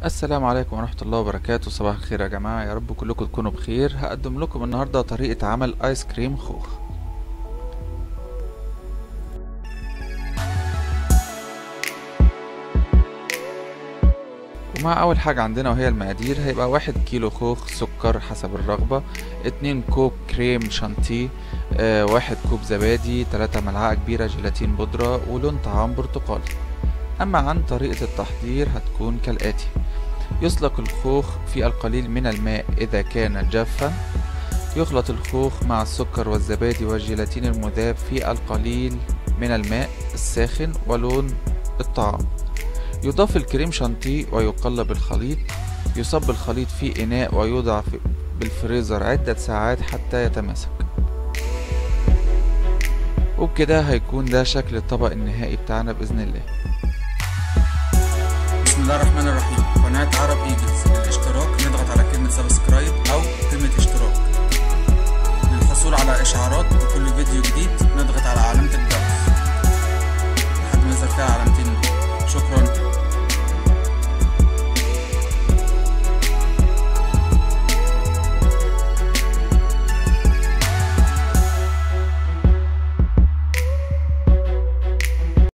السلام عليكم ورحمة الله وبركاته. صباح الخير يا جماعة، يا رب كلكم تكونوا بخير. هقدم لكم النهاردة طريقة عمل آيس كريم خوخ. ومع أول حاجة عندنا وهي المقادير، هيبقى 1 كيلو خوخ سكر حسب الرغبة، 2 كوب كريم شانتيه، 1 كوب زبادي، 3 ملعقة كبيرة جيلاتين بودرة، ولون طعام برتقالي. أما عن طريقة التحضير هتكون كالآتي: يسلق الخوخ في القليل من الماء إذا كان جافا، يخلط الخوخ مع السكر والزبادي والجيلاتين المذاب في القليل من الماء الساخن ولون الطعام، يضاف الكريم شانتيه ويقلب الخليط، يصب الخليط في إناء ويوضع بالفريزر عدة ساعات حتى يتماسك. وبكده هيكون ده شكل الطبق النهائي بتاعنا بإذن الله. بسم الله الرحمن الرحيم. قناة عرب ايجلز، للاشتراك نضغط على كلمة سبسكرايب أو كلمة اشتراك للحصول على إشعارات بكل فيديو جديد.